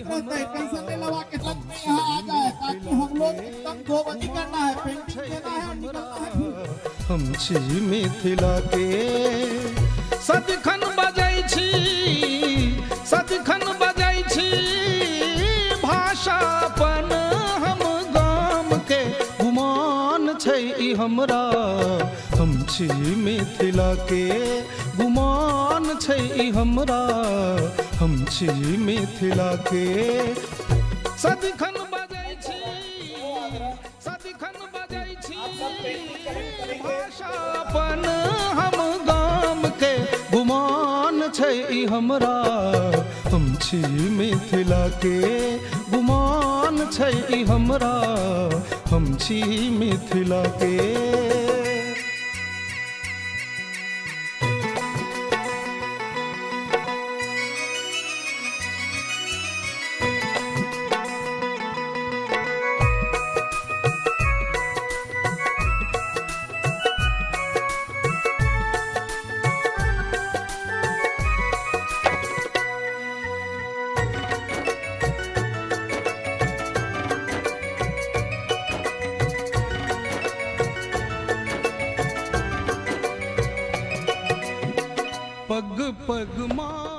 रहता है, टेंशन नहीं लगा के सब में यहाँ आ जाए, ताकि हम लोग एकदम 2 बजे करना है, पेंटिंग देना है, निकलना है फिर। हम छी मिथिला के सदिखन बजै छी, सदिखन बजै छी भाषा अपन हम गाम के गुमान छै ई हमरा। हम छी मिथिला के गुमान छै ई हमरा। हम छी मिथिला के सदिखन बजै छी, सदिखन बजै छी भाषा अपन हम गाम के गुमान छै ई हमरा। हम छी मिथिला के गुमान छै ई हमरा। हम छी मिथिला के। पग पग मां